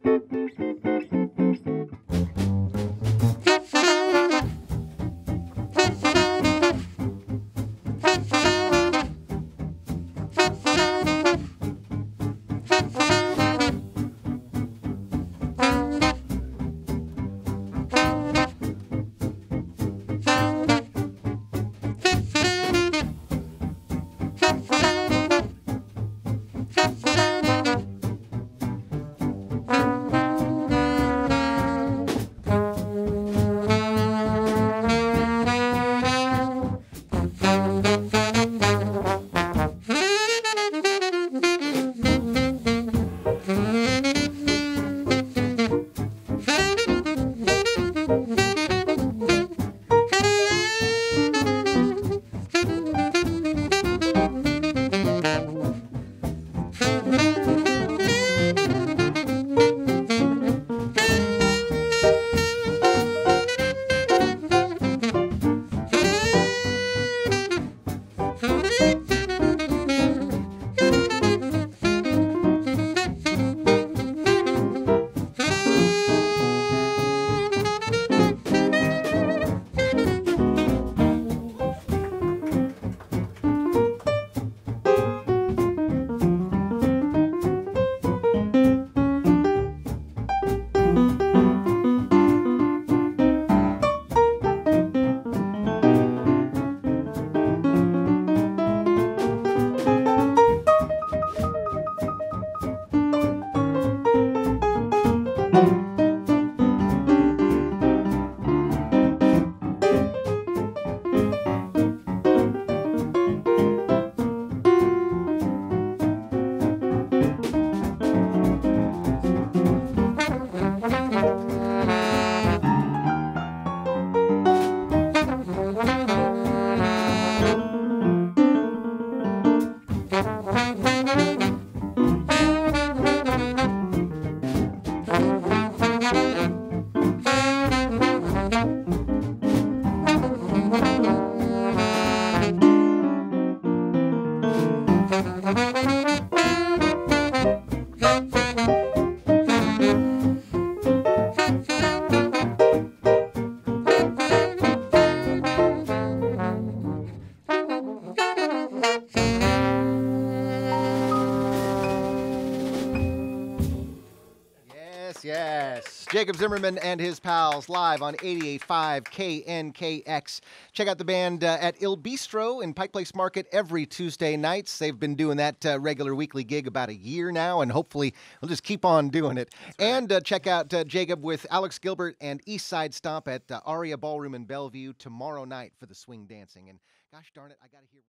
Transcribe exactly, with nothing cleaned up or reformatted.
Yes, Jacob Zimmerman and his pals live on eighty-eight point five K N K X. Check out the band uh, at Il Bistro in Pike Place Market every Tuesday nights. They've been doing that uh, regular weekly gig about a year now, and hopefully we'll just keep on doing it. Right. And uh, check out uh, Jacob with Alex Gilbert and East Side Stomp at uh, Aria Ballroom in Bellevue tomorrow night for the swing dancing. And gosh darn it, I got to hear...